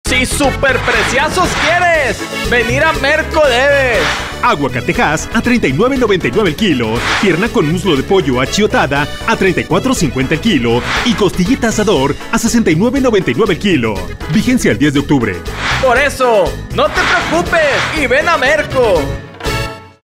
Si super preciazos quieres, venir a Merco debes. Aguacatejas a $39.99 el kilo. Pierna con muslo de pollo achiotada a $34.50 el kilo. Y costillita asador a $69.99 el kilo. Vigencia el 10 de octubre. Por eso, no te preocupes y ven a Merco.